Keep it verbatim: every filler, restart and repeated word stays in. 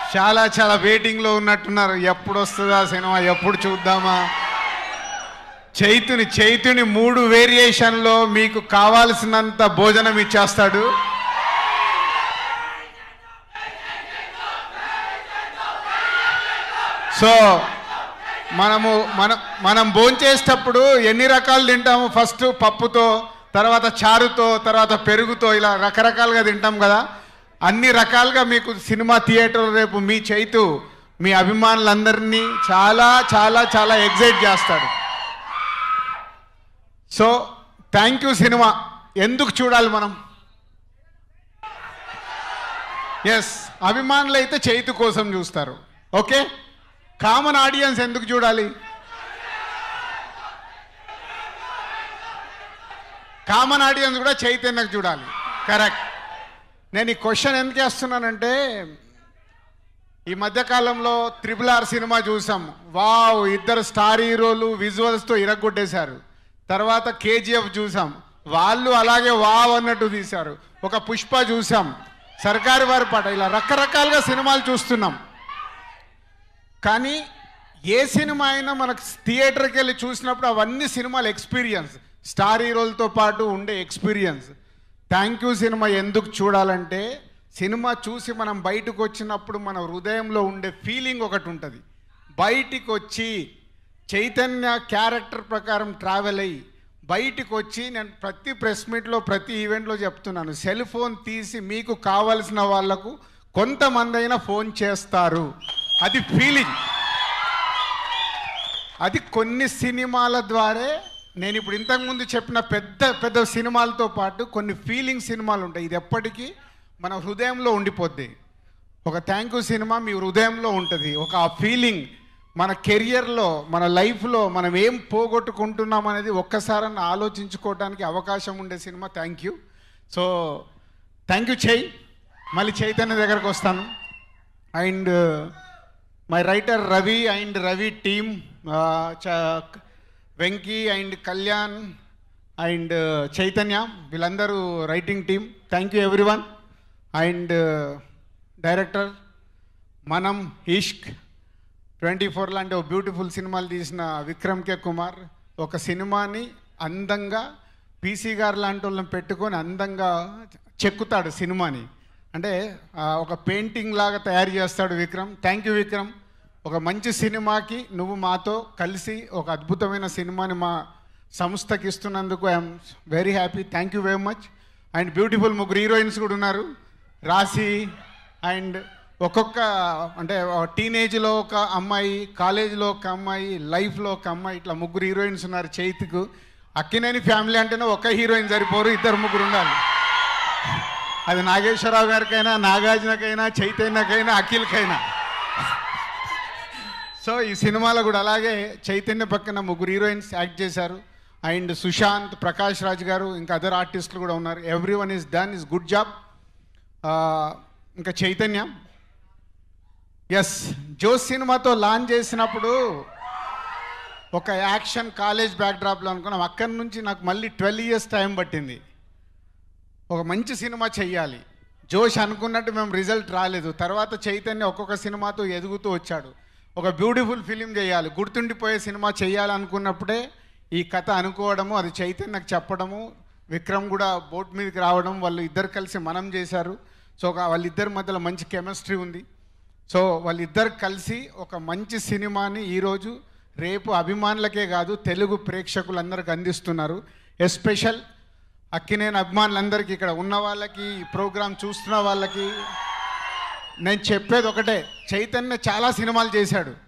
చాలా చాలా వెయిటింగ్లో ఉన్నట్టున్నారు. ఎప్పుడు వస్తుందా సినిమా, ఎప్పుడు చూద్దామా. చైతుని చైతుని మూడు వేరియేషన్లో మీకు కావాల్సినంత భోజనం ఇచ్చేస్తాడు. సో మనము మనం మనం భోంచేసేటప్పుడు ఎన్ని రకాలు తింటాము? ఫస్ట్ పప్పుతో, తర్వాత చారుతో, తర్వాత పెరుగుతో, ఇలా రకరకాలుగా తింటాం కదా. అన్ని రకాలుగా మీకు సినిమా థియేటర్ రేపు మీ చైతు మీ అభిమానులందరినీ చాలా చాలా చాలా ఎగ్జైట్ చేస్తాడు. So thank you cinema. ఎందుకు చూడాలి మనం? ఎస్, అభిమానులు అయితే చైతు కోసం చూస్తారు. ఓకే, కామన్ ఆడియన్స్ ఎందుకు చూడాలి? కామన్ ఆడియన్స్ కూడా చైతన్యకు చూడాలి. కరెక్ట్. నేను ఈ క్వశ్చన్ ఎందుకు వేస్తున్నానంటే, ఈ మధ్యకాలంలో త్రిబుల్ ఆర్ సినిమా చూసాం. వావ్, ఇద్దరు స్టార్ హీరోలు విజువల్స్తో ఇరగొట్టేశారు. తర్వాత కేజీఎఫ్ చూసాం, వాళ్ళు అలాగే వావ్ అన్నట్టు తీశారు. ఒక పుష్ప చూసాం, సర్కారు వారి పాట, ఇలా రకరకాలుగా సినిమాలు చూస్తున్నాం. కానీ ఏ సినిమా అయినా మనకు థియేటర్కి వెళ్ళి చూసినప్పుడు అవన్నీ సినిమాలు ఎక్స్పీరియన్స్, స్టార్ హీరోలతో పాటు ఉండే ఎక్స్పీరియన్స్. థ్యాంక్ యూ సినిమా ఎందుకు చూడాలంటే, సినిమా చూసి మనం బయటకు వచ్చినప్పుడు మన హృదయంలో ఉండే ఫీలింగ్ ఒకటి ఉంటుంది. బయటికి వచ్చి చైతన్య క్యారెక్టర్ ప్రకారం ట్రావెల్ అయ్యి బయటికి వచ్చి, నేను ప్రతి ప్రెస్ మీట్లో ప్రతి ఈవెంట్లో చెప్తున్నాను, సెల్ ఫోన్ తీసి మీకు కావాల్సిన వాళ్లకు కొంతమంది అయినా ఫోన్ చేస్తారు. అది ఫీలింగ్. అది కొన్ని సినిమాల ద్వారా, నేను ఇప్పుడు ఇంతకుముందు చెప్పిన పెద్ద పెద్ద సినిమాలతో పాటు కొన్ని ఫీలింగ్ సినిమాలు ఉంటాయి. ఇది ఎప్పటికీ మన హృదయంలో ఉండిపోద్ది. ఒక థ్యాంక్ యూ సినిమా మీ హృదయంలో ఉంటుంది. ఒక ఆ ఫీలింగ్ మన కెరియర్లో, మన లైఫ్లో మనం ఏం పోగొట్టుకుంటున్నాం అనేది ఒక్కసారన్నా ఆలోచించుకోవడానికి అవకాశం ఉండే cinema thank you. So thank you Chai. మళ్ళీ చైతన్య దగ్గరకు వస్తాను. And my writer Ravi and Ravi team, Venky and Kalyan and Chaitanya, వీళ్ళందరూ writing team. Thank you everyone. And director మనం ఇష్క్ ట్వంటీ ఫోర్ లాంటి ఒక బ్యూటిఫుల్ సినిమాలు తీసిన విక్రమ్ కే కుమార్, ఒక సినిమాని అందంగా పీసీ గారు లాంటి వాళ్ళని పెట్టుకొని అందంగా చెక్కుతాడు సినిమాని. అంటే ఒక పెయింటింగ్ లాగా తయారు చేస్తాడు విక్రమ్. Thank you Vikram. ఒక మంచి సినిమాకి నువ్వు మాతో కలిసి ఒక అద్భుతమైన సినిమాని మా సంస్థకి ఇస్తున్నందుకు I'm very happy. Thank you very much. And beautiful ముగ్గురు హీరోయిన్స్ కూడా ఉన్నారు, రాశి అండ్ ఒక్కొక్క, అంటే టీనేజ్లో ఒక అమ్మాయి, కాలేజీలో ఒక అమ్మాయి, లైఫ్లో ఒక అమ్మాయి, ఇట్లా ముగ్గురు హీరోయిన్స్ ఉన్నారు చైతుకు. అక్కినేని ఫ్యామిలీ అంటేనే ఒక హీరోయిన్ సరిపోరు, ఇద్దరు ముగ్గురు ఉండాలి. అది నాగేశ్వరరావు గారికైనా, నాగార్జునకైనా, చైతన్యకైనా, అఖిల్కైనా. సో ఈ సినిమాలో కూడా అలాగే చైతన్య పక్కన ముగ్గురు హీరోయిన్స్ యాక్ట్ చేశారు. అండ్ సుశాంత్, ప్రకాష్ రాజ్ గారు, ఇంకా అదర్ ఆర్టిస్టులు కూడా ఉన్నారు. Every one is done is good job. ఇంకా చైతన్య, ఎస్, జోస్ సినిమాతో లాంచ్ చేసినప్పుడు ఒక యాక్షన్ కాలేజ్ బ్యాక్డ్రాప్లో అనుకున్నాం. అక్కడి నుంచి నాకు మళ్ళీ ట్వెల్వ్ ఇయర్స్ టైం పట్టింది. ఒక మంచి సినిమా చెయ్యాలి, జోష్ అనుకున్నట్టు మేము రిజల్ట్ రాలేదు. తర్వాత చైతన్య ఒక్కొక్క సినిమాతో ఎదుగుతూ వచ్చాడు. ఒక బ్యూటిఫుల్ ఫిలిం చేయాలి, గుర్తుండిపోయే సినిమా చేయాలనుకున్నప్పుడే ఈ కథ అనుకోవడము, అది చైతన్యకు చెప్పడము, విక్రమ్ కూడా బోట్ మీదకి రావడం, వాళ్ళు ఇద్దరు కలిసి మనం చేశారు. సో వాళ్ళిద్దరి మధ్యలో మంచి కెమిస్ట్రీ ఉంది. సో వాళ్ళిద్దరు కలిసి ఒక మంచి సినిమాని ఈరోజు రేపు అభిమానులకే కాదు తెలుగు ప్రేక్షకులందరికీ అందిస్తున్నారు. ఎస్పెషల్ అక్కినేని అభిమానులందరికీ, ఇక్కడ ఉన్న వాళ్ళకి, ఈ ప్రోగ్రాం చూస్తున్న వాళ్ళకి నేను చెప్పేది ఒకటే, చైతన్య చాలా సినిమాలు చేశాడు.